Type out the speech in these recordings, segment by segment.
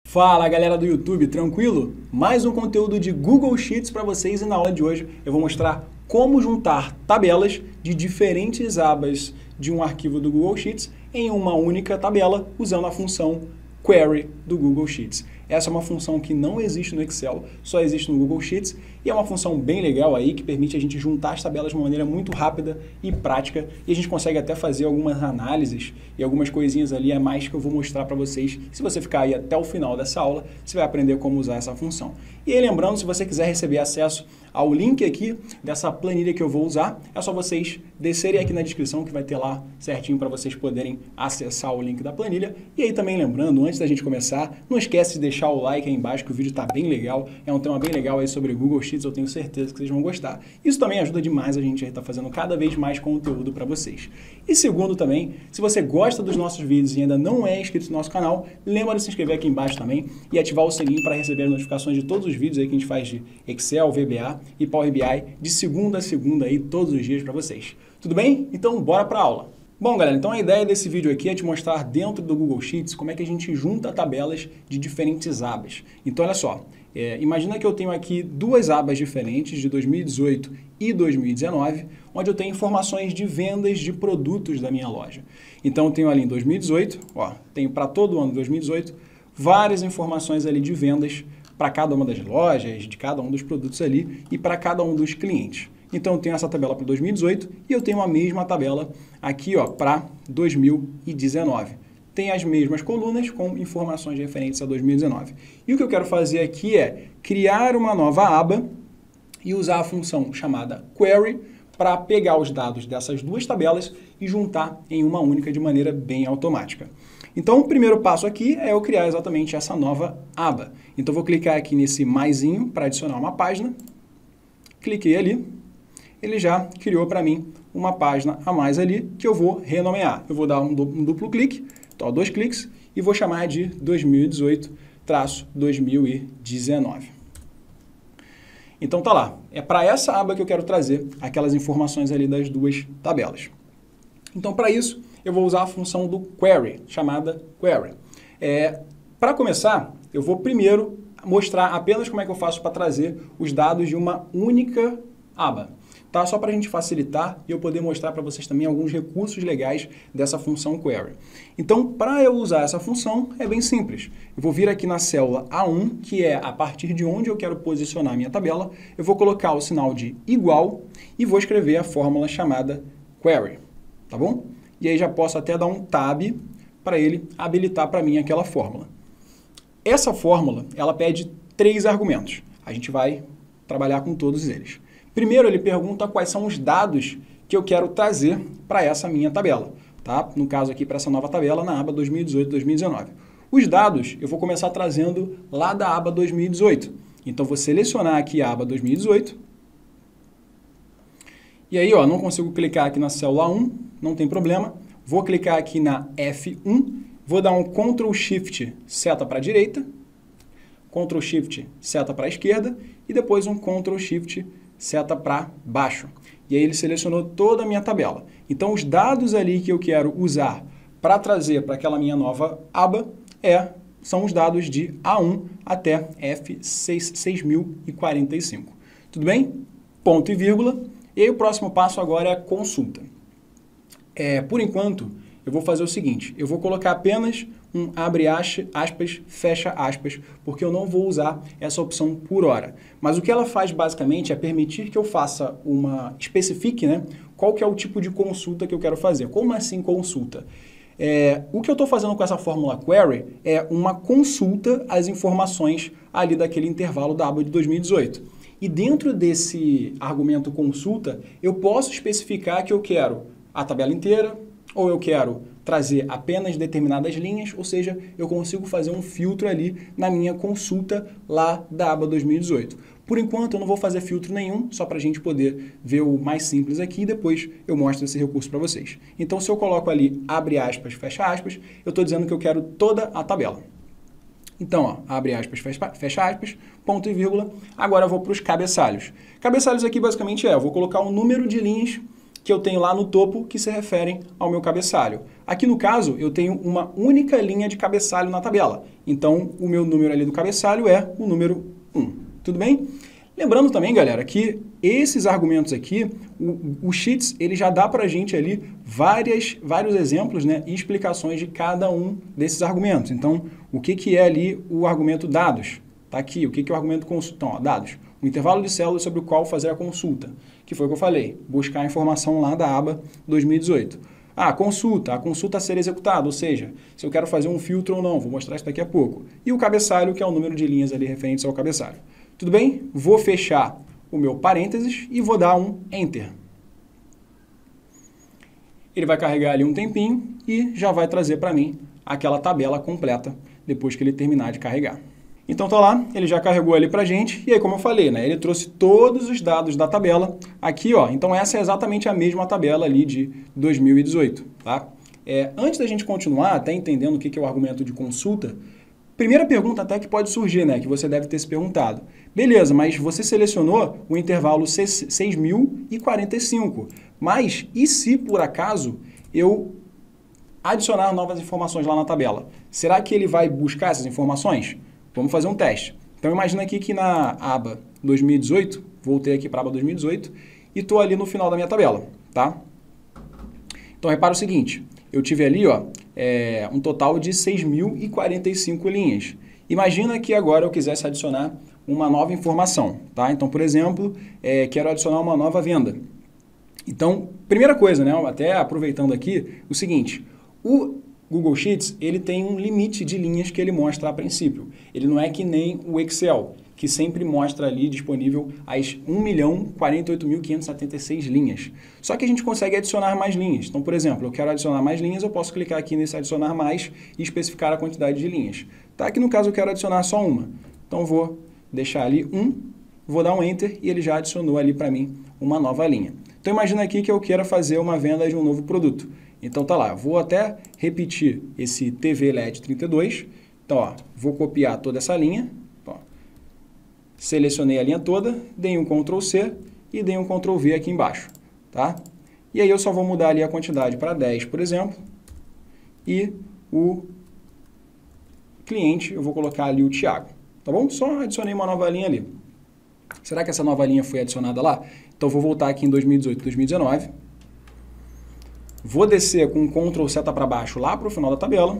Fala galera do YouTube, tranquilo? Mais um conteúdo de Google Sheets para vocês e na aula de hoje eu vou mostrar como juntar tabelas de diferentes abas de um arquivo do Google Sheets em uma única tabela usando a função Query do Google Sheets. Essa é uma função que não existe no Excel, só existe no Google Sheets e é uma função bem legal aí que permite a gente juntar as tabelas de uma maneira muito rápida e prática e a gente consegue até fazer algumas análises e algumas coisinhas ali a mais que eu vou mostrar para vocês. Se você ficar aí até o final dessa aula, você vai aprender como usar essa função. E aí lembrando, se você quiser receber acesso ao link aqui dessa planilha que eu vou usar, é só vocês descerem aqui na descrição que vai ter lá certinho para vocês poderem acessar o link da planilha. E aí também lembrando, antes da gente começar, não esquece de deixar o like aí embaixo que o vídeo está bem legal, é um tema bem legal aí sobre Google Sheets, eu tenho certeza que vocês vão gostar. Isso também ajuda demais a gente a estar fazendo cada vez mais conteúdo para vocês. E segundo também, se você gosta dos nossos vídeos e ainda não é inscrito no nosso canal, lembra de se inscrever aqui embaixo também e ativar o sininho para receber as notificações de todos os vídeos aí que a gente faz de Excel, VBA e Power BI de segunda a segunda aí todos os dias para vocês. Tudo bem? Então bora para a aula. Bom, galera, então a ideia desse vídeo aqui é te mostrar dentro do Google Sheets como é que a gente junta tabelas de diferentes abas. Então, olha só, imagina que eu tenho aqui duas abas diferentes de 2018 e 2019, onde eu tenho informações de vendas de produtos da minha loja. Então, eu tenho ali em 2018, tenho para todo o ano de 2018, várias informações ali de vendas para cada uma das lojas, de cada um dos produtos ali e para cada um dos clientes. Então, eu tenho essa tabela para 2018 e eu tenho a mesma tabela aqui para 2019. Tem as mesmas colunas com informações referentes a 2019. E o que eu quero fazer aqui é criar uma nova aba e usar a função chamada Query para pegar os dados dessas duas tabelas e juntar em uma única de maneira bem automática. Então, o primeiro passo aqui é eu criar exatamente essa nova aba. Então, eu vou clicar aqui nesse maisinho para adicionar uma página. Cliquei ali. Ele já criou para mim uma página a mais ali que eu vou renomear. Eu vou dar um duplo clique, então 2 cliques, e vou chamar de 2018-2019. Então tá lá, é para essa aba que eu quero trazer aquelas informações ali das duas tabelas. Então para isso eu vou usar a função do Query, chamada Query. Para começar, eu vou primeiro mostrar apenas como é que eu faço para trazer os dados de uma única aba. Tá? Só para a gente facilitar e eu poder mostrar para vocês também alguns recursos legais dessa função Query. Então, para eu usar essa função, é bem simples. Eu vou vir aqui na célula A1, que é a partir de onde eu quero posicionar a minha tabela, eu vou colocar o sinal de igual e vou escrever a fórmula chamada Query, tá bom? E aí já posso até dar um tab para ele habilitar para mim aquela fórmula. Essa fórmula, ela pede 3 argumentos. A gente vai trabalhar com todos eles. Primeiro, ele pergunta quais são os dados que eu quero trazer para essa minha tabela. Tá? No caso aqui, para essa nova tabela, na aba 2018-2019. Os dados eu vou começar trazendo lá da aba 2018. Então, vou selecionar aqui a aba 2018. E aí, não consigo clicar aqui na célula 1, não tem problema. Vou clicar aqui na F1, vou dar um Ctrl Shift seta para a direita, Ctrl Shift seta para a esquerda e depois um Ctrl Shift seta para baixo. E aí ele selecionou toda a minha tabela. Então, os dados ali que eu quero usar para trazer para aquela minha nova aba são os dados de A1 até F6045. Tudo bem? Ponto e vírgula. E aí o próximo passo agora é a consulta. Por enquanto, eu vou fazer o seguinte, eu vou colocar apenas um abre aspas, fecha aspas, porque eu não vou usar essa opção por hora. Mas o que ela faz basicamente é permitir que eu faça especifique, qual que é o tipo de consulta que eu quero fazer. Como assim consulta? O que eu estou fazendo com essa fórmula Query é uma consulta às informações ali daquele intervalo da aba de 2018. E dentro desse argumento consulta, eu posso especificar que eu quero a tabela inteira, ou eu quero trazer apenas determinadas linhas, ou seja, eu consigo fazer um filtro ali na minha consulta lá da aba 2018. Por enquanto, eu não vou fazer filtro nenhum, só para a gente poder ver o mais simples aqui e depois eu mostro esse recurso para vocês. Então, se eu coloco ali, abre aspas, fecha aspas, eu estou dizendo que eu quero toda a tabela. Então, abre aspas, fecha aspas, ponto e vírgula. Agora eu vou para os cabeçalhos. Cabeçalhos aqui basicamente eu vou colocar um número de linhas que eu tenho lá no topo que se referem ao meu cabeçalho. Aqui no caso, eu tenho uma única linha de cabeçalho na tabela. Então, o meu número ali do cabeçalho é o número 1. Tudo bem? Lembrando também, galera, que esses argumentos aqui, o Sheets, ele já dá para a gente ali vários exemplos, né, e explicações de cada um desses argumentos. Então, o que é ali o argumento dados? Está aqui. O que é o argumento consulta? Então, ó, dados. O intervalo de células sobre o qual fazer a consulta, que foi o que eu falei, buscar a informação lá da aba 2018. A consulta a ser executada, ou seja, se eu quero fazer um filtro ou não, vou mostrar isso daqui a pouco. E o cabeçalho, que é o número de linhas ali referentes ao cabeçalho. Tudo bem? Vou fechar o meu parênteses e vou dar um Enter. Ele vai carregar ali um tempinho e já vai trazer para mim aquela tabela completa depois que ele terminar de carregar. Então tá lá, ele já carregou ali pra gente, e aí como eu falei, né, ele trouxe todos os dados da tabela aqui, ó, então essa é exatamente a mesma tabela ali de 2018, tá? Antes da gente continuar, até entendendo o que é o argumento de consulta, primeira pergunta até que pode surgir, né, que você deve ter se perguntado. Beleza, mas você selecionou o intervalo 6.045, mas e se por acaso eu adicionar novas informações lá na tabela? Será que ele vai buscar essas informações? Vamos fazer um teste. Então, imagina aqui que na aba 2018, voltei aqui para a aba 2018 e estou ali no final da minha tabela, tá? Então, repara o seguinte, eu tive ali, ó, um total de 6.045 linhas. Imagina que agora eu quisesse adicionar uma nova informação, tá? Então, por exemplo, quero adicionar uma nova venda. Então, primeira coisa, né, até aproveitando aqui, o seguinte, o Google Sheets, ele tem um limite de linhas que ele mostra a princípio. Ele não é que nem o Excel, que sempre mostra ali disponível as 1.048.576 linhas. Só que a gente consegue adicionar mais linhas. Então, por exemplo, eu quero adicionar mais linhas, eu posso clicar aqui nesse adicionar mais e especificar a quantidade de linhas. Tá? Aqui no caso eu quero adicionar só uma. Então, vou deixar ali vou dar um Enter e ele já adicionou ali para mim uma nova linha. Então, imagina aqui que eu queira fazer uma venda de um novo produto. Então tá lá, vou até repetir esse TV LED 32. Então, ó, vou copiar toda essa linha. Ó, selecionei a linha toda, dei um Ctrl C e dei um Ctrl V aqui embaixo, tá? E aí eu só vou mudar ali a quantidade para 10, por exemplo. E o cliente, eu vou colocar ali o Thiago, tá bom? Só adicionei uma nova linha ali. Será que essa nova linha foi adicionada lá? Então vou voltar aqui em 2018, 2019. Vou descer com um Ctrl seta para baixo lá para o final da tabela.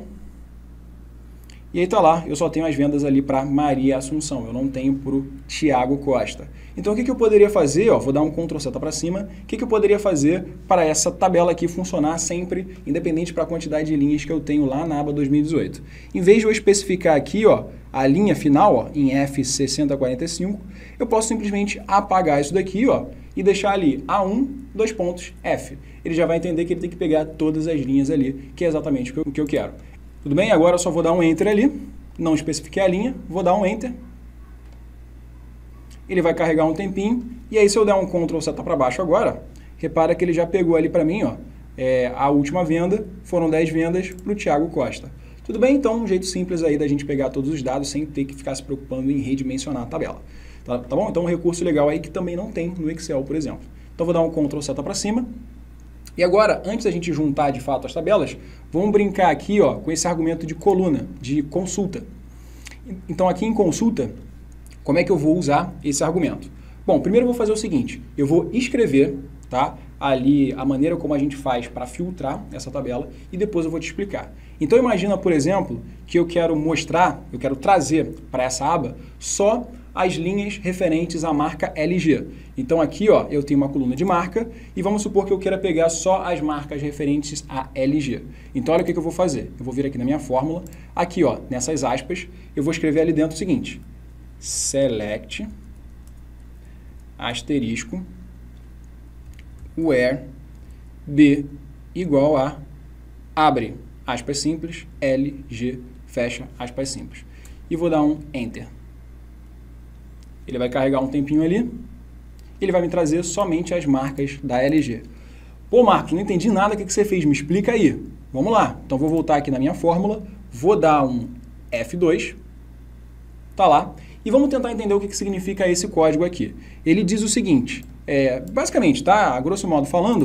E aí tá lá, eu só tenho as vendas ali para Maria Assunção, eu não tenho para o Thiago Costa. Então o que eu poderia fazer, ó, vou dar um Ctrl seta para cima, o que eu poderia fazer para essa tabela aqui funcionar sempre, independente para a quantidade de linhas que eu tenho lá na aba 2018. Em vez de eu especificar aqui, ó, a linha final, ó, em F6045, eu posso simplesmente apagar isso daqui, ó, e deixar ali A1, dois pontos, F. Ele já vai entender que ele tem que pegar todas as linhas ali, que é exatamente o que eu quero. Tudo bem? Agora eu só vou dar um Enter ali, não especifiquei a linha, vou dar um Enter. Ele vai carregar um tempinho, e aí se eu der um Ctrl seta para baixo agora, repara que ele já pegou ali para mim, ó, a última venda, foram 10 vendas para o Thiago Costa. Tudo bem? Então, um jeito simples aí da gente pegar todos os dados sem ter que ficar se preocupando em redimensionar a tabela. Tá bom? Então, um recurso legal aí que também não tem no Excel, por exemplo. Então, vou dar um Ctrl seta para cima. E agora, antes da gente juntar de fato as tabelas, vamos brincar aqui, ó, com esse argumento de coluna, de consulta. Então, aqui em consulta, como é que eu vou usar esse argumento? Bom, primeiro eu vou fazer o seguinte, eu vou escrever, tá, ali a maneira como a gente faz para filtrar essa tabela e depois eu vou te explicar. Então, imagina, por exemplo, que eu quero trazer para essa aba só as linhas referentes à marca LG. Então aqui, ó, eu tenho uma coluna de marca e vamos supor que eu queira pegar só as marcas referentes à LG. Então olha o que eu vou fazer. Eu vou vir aqui na minha fórmula, aqui, ó, nessas aspas, eu vou escrever ali dentro o seguinte: select asterisco where b igual a abre aspas simples LG fecha aspas simples. E vou dar um Enter. Ele vai carregar um tempinho ali, ele vai me trazer somente as marcas da LG. Pô, Marcos, não entendi nada do que você fez, me explica aí. Vamos lá, então vou voltar aqui na minha fórmula, vou dar um F2, tá lá, e vamos tentar entender o que significa esse código aqui. Ele diz o seguinte, basicamente, tá, a grosso modo falando,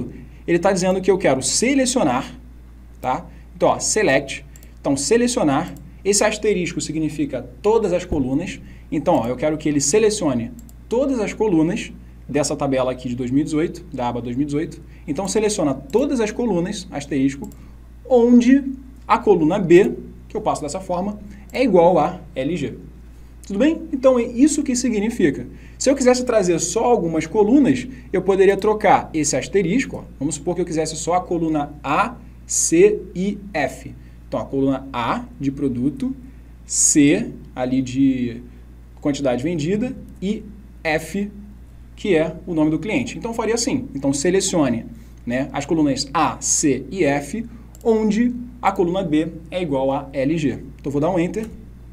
ele está dizendo que eu quero selecionar, tá? Então, ó, select, então selecionar, esse asterisco significa todas as colunas, então, ó, eu quero que ele selecione todas as colunas dessa tabela aqui de 2018, da aba 2018, então seleciona todas as colunas, asterisco, onde a coluna B, que eu passo dessa forma, é igual a LG. Tudo bem? Então, é isso que significa. Se eu quisesse trazer só algumas colunas, eu poderia trocar esse asterisco. Ó. Vamos supor que eu quisesse só a coluna A, C e F. Então, a coluna A de produto, C ali de quantidade vendida e F, que é o nome do cliente. Então, eu faria assim. Então, selecione, né, as colunas A, C e F, onde a coluna B é igual a LG. Então, eu vou dar um Enter.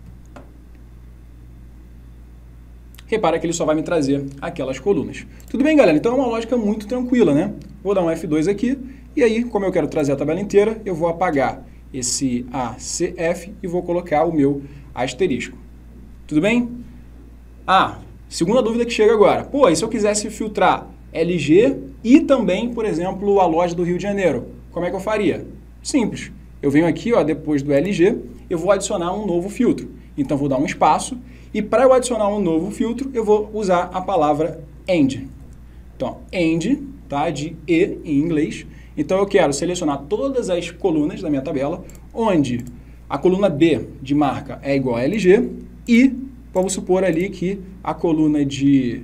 Repara que ele só vai me trazer aquelas colunas. Tudo bem, galera? Então é uma lógica muito tranquila, né? Vou dar um F2 aqui, e aí, como eu quero trazer a tabela inteira, eu vou apagar esse ACF e vou colocar o meu asterisco. Tudo bem? Ah, segunda dúvida que chega agora. Pô, e se eu quisesse filtrar LG e também, por exemplo, a loja do Rio de Janeiro? Como é que eu faria? Simples. Eu venho aqui, ó, depois do LG, eu vou adicionar um novo filtro. Então, vou dar um espaço. E para eu adicionar um novo filtro, eu vou usar a palavra AND. Então, AND, tá? De E em inglês. Então, eu quero selecionar todas as colunas da minha tabela, onde a coluna B de marca é igual a LG e vamos supor ali que a coluna de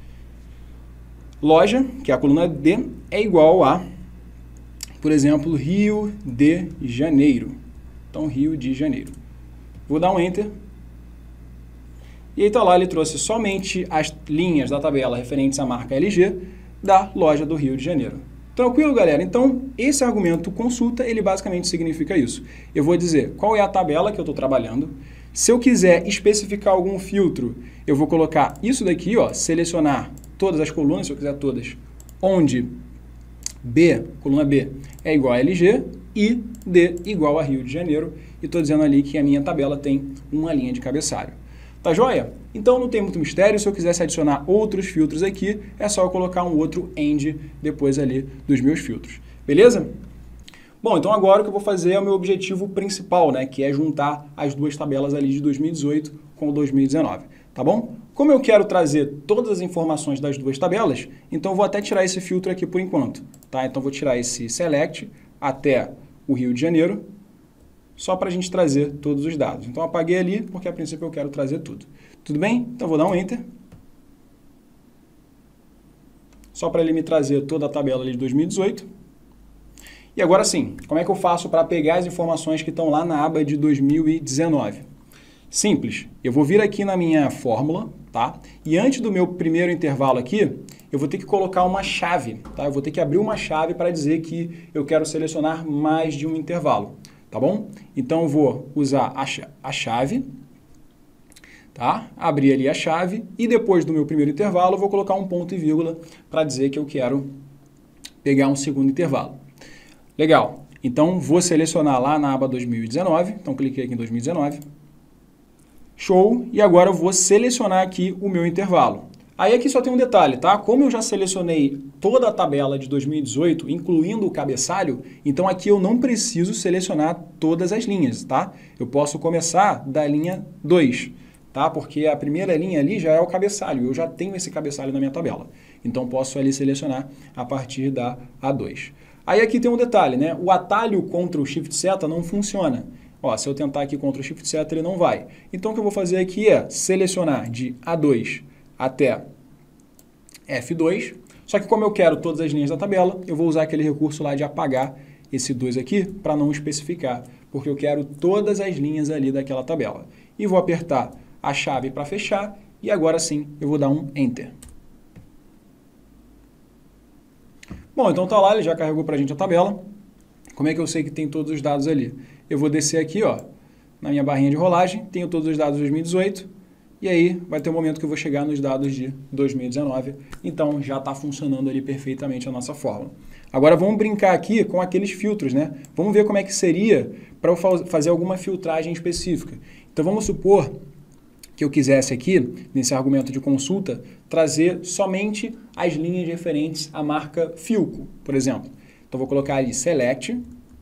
loja, que é a coluna D, é igual a, por exemplo, Rio de Janeiro. Então, Rio de Janeiro. Vou dar um Enter. E aí tá lá, ele trouxe somente as linhas da tabela referentes à marca LG da loja do Rio de Janeiro. Tranquilo, galera? Então, esse argumento consulta, ele basicamente significa isso. Eu vou dizer qual é a tabela que eu estou trabalhando. Se eu quiser especificar algum filtro, eu vou colocar isso daqui, ó, selecionar todas as colunas, se eu quiser todas, onde B, coluna B, é igual a LG e D igual a Rio de Janeiro. E estou dizendo ali que a minha tabela tem uma linha de cabeçalho. Tá joia? Então não tem muito mistério, se eu quisesse adicionar outros filtros aqui, é só eu colocar um outro AND depois ali dos meus filtros. Beleza? Bom, então agora o que eu vou fazer é o meu objetivo principal, né? Que é juntar as duas tabelas ali de 2018 com 2019, tá bom? Como eu quero trazer todas as informações das duas tabelas, então eu vou até tirar esse filtro aqui por enquanto, tá? Então vou tirar esse Select até o Rio de Janeiro, só para a gente trazer todos os dados. Então, apaguei ali, porque a princípio eu quero trazer tudo. Tudo bem? Então, vou dar um Enter. Só para ele me trazer toda a tabela ali de 2018. E agora sim, como é que eu faço para pegar as informações que estão lá na aba de 2019? Simples. Eu vou vir aqui na minha fórmula, tá? E antes do meu primeiro intervalo aqui, eu vou ter que colocar uma chave, tá? Eu vou ter que abrir uma chave para dizer que eu quero selecionar mais de um intervalo. Tá bom? Então, eu vou usar a chave, tá? Abrir ali a chave e depois do meu primeiro intervalo, eu vou colocar um ponto e vírgula para dizer que eu quero pegar um segundo intervalo. Legal. Então, vou selecionar lá na aba 2019. Então, cliquei aqui em 2019. Show. E agora eu vou selecionar aqui o meu intervalo. Aí aqui só tem um detalhe, tá? Como eu já selecionei toda a tabela de 2018, incluindo o cabeçalho, então aqui eu não preciso selecionar todas as linhas, tá? Eu posso começar da linha 2, tá? Porque a primeira linha ali já é o cabeçalho, eu já tenho esse cabeçalho na minha tabela. Então posso ali selecionar a partir da A2. Aí aqui tem um detalhe, né? O atalho contra o Shift Seta não funciona. Ó, se eu tentar aqui contra o Shift Seta, ele não vai. Então o que eu vou fazer aqui é selecionar de A2 até F2, só que como eu quero todas as linhas da tabela, eu vou usar aquele recurso lá de apagar esse 2 aqui para não especificar, porque eu quero todas as linhas ali daquela tabela. E vou apertar a chave para fechar e agora sim eu vou dar um Enter. Bom, então tá lá, ele já carregou para a gente a tabela. Como é que eu sei que tem todos os dados ali? Eu vou descer aqui, ó, na minha barrinha de rolagem, tenho todos os dados de 2018, e aí vai ter um momento que eu vou chegar nos dados de 2019, então já está funcionando ali perfeitamente a nossa fórmula. Agora vamos brincar aqui com aqueles filtros, né? Vamos ver como é que seria para eu fazer alguma filtragem específica. Então vamos supor que eu quisesse aqui, nesse argumento de consulta, trazer somente as linhas referentes à marca Philco, por exemplo. Então, vou colocar ali select,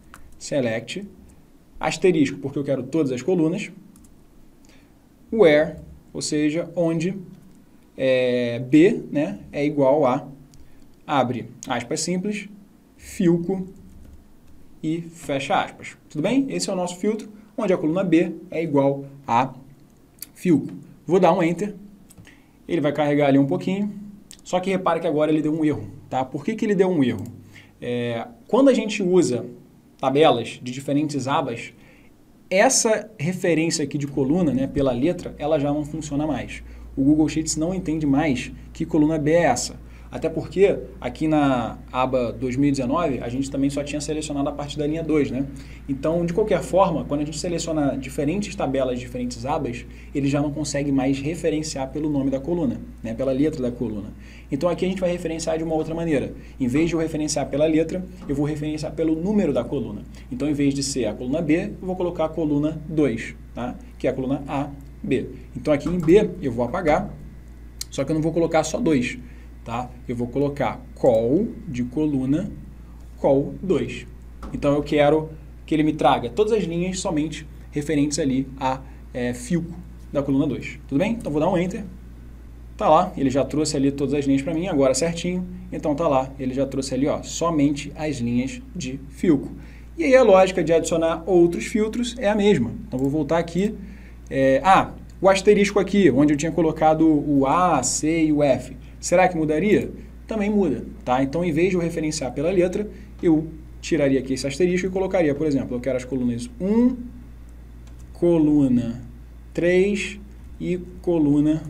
asterisco, porque eu quero todas as colunas, where, ou seja, onde B, né, é igual a, abre aspas simples, filco e fecha aspas. Tudo bem? Esse é o nosso filtro, onde a coluna B é igual a filco. Vou dar um Enter, ele vai carregar ali um pouquinho, só que repara que agora ele deu um erro, tá? Por que ele deu um erro? Quando a gente usa tabelas de diferentes abas, essa referência aqui de coluna, né, pela letra, ela já não funciona mais. O Google Sheets não entende mais que coluna B é essa. Até porque aqui na aba 2019, a gente também só tinha selecionado a partir da linha 2, né? Então, de qualquer forma, quando a gente seleciona diferentes tabelas, diferentes abas, ele já não consegue mais referenciar pelo nome da coluna, né? Pela letra da coluna. Então, aqui a gente vai referenciar de uma outra maneira. Em vez de eu referenciar pela letra, eu vou referenciar pelo número da coluna. Então, em vez de ser a coluna B, eu vou colocar a coluna 2, tá? Que é a coluna A, B. Então, aqui em B, eu vou apagar, só que eu não vou colocar só 2. Tá? Eu vou colocar col de coluna, col 2. Então, eu quero que ele me traga todas as linhas somente referentes ali a filco da coluna 2. Tudo bem? Então, vou dar um Enter. Tá lá, ele já trouxe ali todas as linhas para mim, agora certinho. Então, tá lá, ele já trouxe ali, ó, somente as linhas de filco. E aí, a lógica de adicionar outros filtros é a mesma. Então, vou voltar aqui. O asterisco aqui, onde eu tinha colocado o A, C e o F. Será que mudaria? Também muda, tá? Então, em vez de eu referenciar pela letra, eu tiraria aqui esse asterisco e colocaria, por exemplo, eu quero as colunas 1, coluna 3 e coluna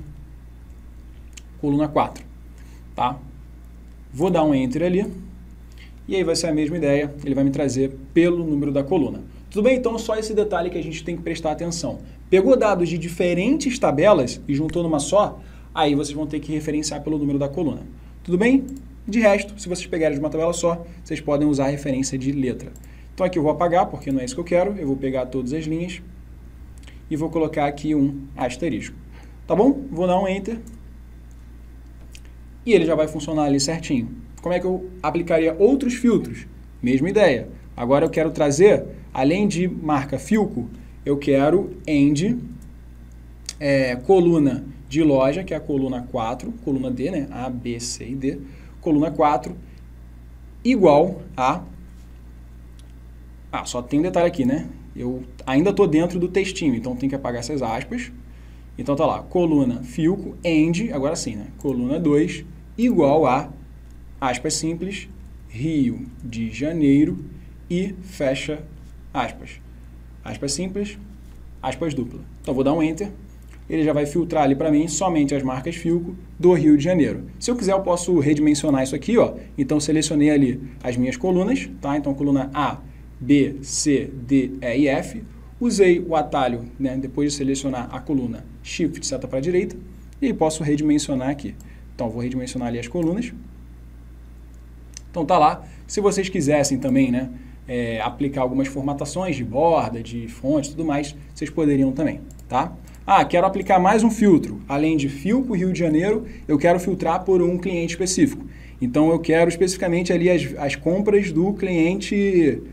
4, tá? Vou dar um Enter ali, e aí vai ser a mesma ideia, ele vai me trazer pelo número da coluna. Tudo bem? Então, só esse detalhe que a gente tem que prestar atenção. Pegou dados de diferentes tabelas e juntou numa só, aí vocês vão ter que referenciar pelo número da coluna. Tudo bem? De resto, se vocês pegarem de uma tabela só, vocês podem usar a referência de letra. Então aqui eu vou apagar, porque não é isso que eu quero. Eu vou pegar todas as linhas e vou colocar aqui um asterisco. Tá bom? Vou dar um Enter. E ele já vai funcionar ali certinho. Como é que eu aplicaria outros filtros? Mesma ideia. Agora eu quero trazer, além de marca filco, eu quero end, coluna de loja, que é a coluna 4, coluna D, né? A, B, C e D. Coluna 4, igual a... só tem um detalhe aqui, né? Eu ainda estou dentro do textinho, então tem que apagar essas aspas. Então tá lá, coluna filco, end, agora sim, né? Coluna 2, igual a, aspas simples, Rio de Janeiro e fecha aspas. Aspas simples, aspas dupla. Então vou dar um Enter. Ele já vai filtrar ali para mim somente as marcas filco do Rio de Janeiro. Se eu quiser, eu posso redimensionar isso aqui, ó. Então, selecionei ali as minhas colunas, tá? Então, coluna A, B, C, D, E e F. Usei o atalho, né? Depois de selecionar a coluna, Shift, seta para a direita. E aí, posso redimensionar aqui. Então, vou redimensionar ali as colunas. Então, tá lá. Se vocês quisessem também, né? Aplicar algumas formatações de borda, de fonte e tudo mais, vocês poderiam também, tá? Quero aplicar mais um filtro. Além de filco Rio de Janeiro, eu quero filtrar por um cliente específico. Então, eu quero especificamente ali as compras do cliente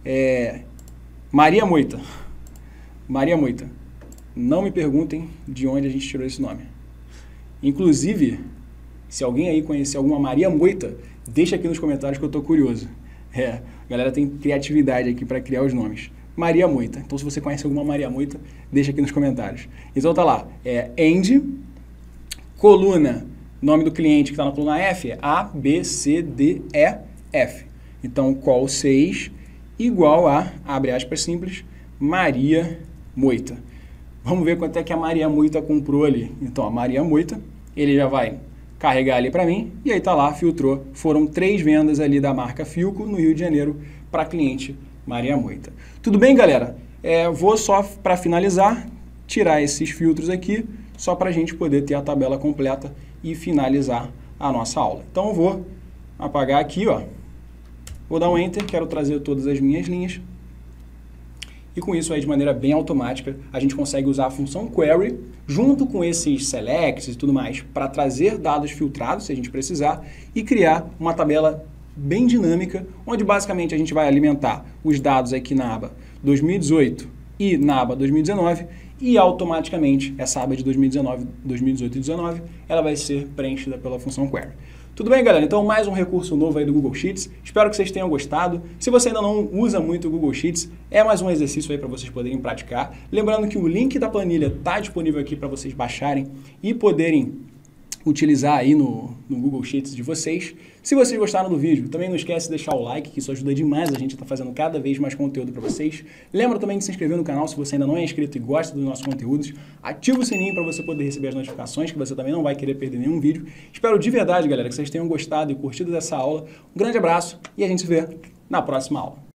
Maria Moita. Maria Moita. Não me perguntem de onde a gente tirou esse nome. Inclusive, se alguém aí conhecer alguma Maria Moita, deixa aqui nos comentários que eu estou curioso. A galera tem criatividade aqui para criar os nomes. Maria Moita. Então, se você conhece alguma Maria Moita, deixa aqui nos comentários. Então, tá lá. End, coluna, nome do cliente que está na coluna F é A, B, C, D, E, F. Então, col 6 igual a, abre aspas simples, Maria Moita. Vamos ver quanto é que a Maria Moita comprou ali. Então, a Maria Moita, ele já vai carregar ali para mim, e aí tá lá, filtrou. Foram 3 vendas ali da marca Filco no Rio de Janeiro para cliente Maria Moita. Tudo bem, galera? Vou só, para finalizar, tirar esses filtros aqui, só para a gente poder ter a tabela completa e finalizar a nossa aula. Então, eu vou apagar aqui, ó. Vou dar um Enter, quero trazer todas as minhas linhas. E com isso, aí, de maneira bem automática, a gente consegue usar a função Query, junto com esses selects e tudo mais, para trazer dados filtrados, se a gente precisar, e criar uma tabela bem dinâmica, onde basicamente a gente vai alimentar os dados aqui na aba 2018 e na aba 2019 e automaticamente essa aba de 2019, 2018 e 2019 ela vai ser preenchida pela função query. Tudo bem, galera? Então, mais um recurso novo aí do Google Sheets. Espero que vocês tenham gostado. Se você ainda não usa muito o Google Sheets, é mais um exercício aí para vocês poderem praticar. Lembrando que o link da planilha está disponível aqui para vocês baixarem e poderem utilizar aí no Google Sheets de vocês. Se vocês gostaram do vídeo, também não esquece de deixar o like, que isso ajuda demais a gente a estar fazendo cada vez mais conteúdo para vocês. Lembra também de se inscrever no canal se você ainda não é inscrito e gosta dos nossos conteúdos. Ativa o sininho para você poder receber as notificações, que você também não vai querer perder nenhum vídeo. Espero de verdade, galera, que vocês tenham gostado e curtido dessa aula. Um grande abraço e a gente se vê na próxima aula.